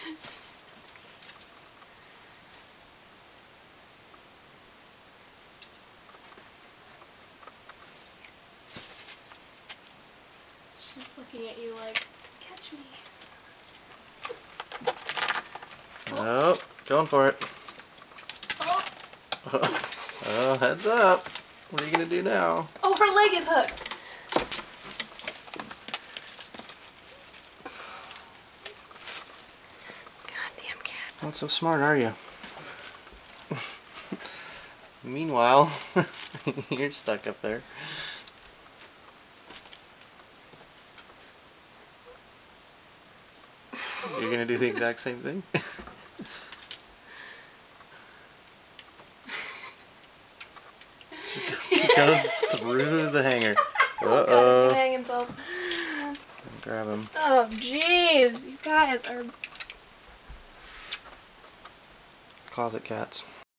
She's looking at you like, catch me. Oh, going for it. Oh. Oh, heads up. What are you going to do now? Oh, her leg is hooked. Goddamn cat. Not so smart, are you? Meanwhile, you're stuck up there. You're going to do the exact same thing? He goes through the hanger. Uh-oh. He's gonna hang himself. Grab him. Oh, jeez. You guys are... Closet cats.